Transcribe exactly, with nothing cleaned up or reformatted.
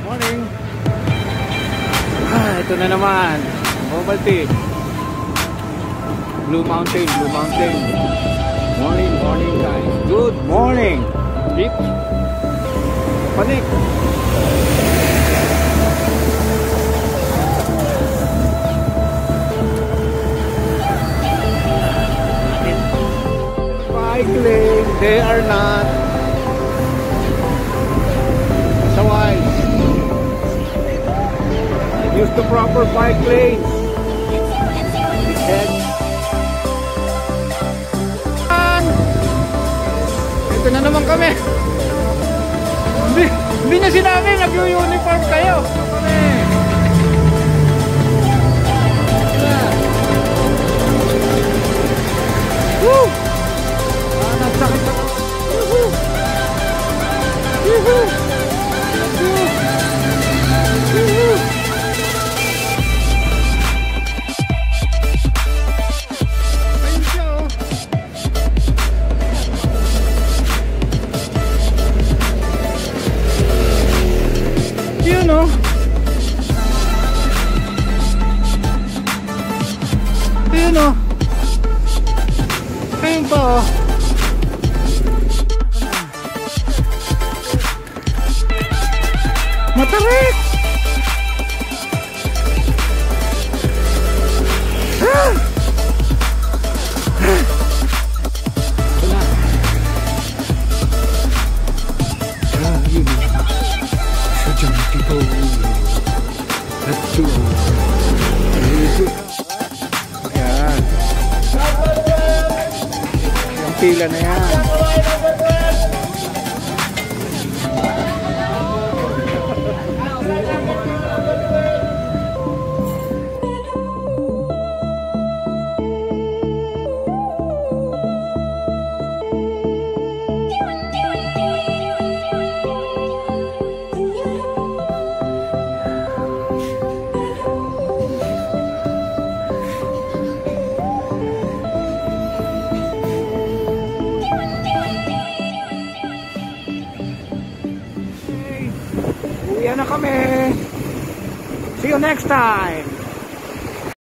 Morning. Ah, ito na naman. Mobile team. Blue Mountain, Blue Mountain. Morning, morning guys. Good morning. Deep. Panik. Cycling, they are not so wise. Use the proper bike lanes. And ito na naman kami. Hindi, hindi na sinabi nag-uniform kayo. Kami. Woo! Ah, nagsakit na. Woohoo! Woohoo! Woohoo! Ayun siya oh. Yun oh. Yun oh. Ayun pa oh. Matarik! Ah! Wala. Ah, yun. Sadyang dito. At to. Yan. Yung pila na yan. Uwi na kami. See you next time.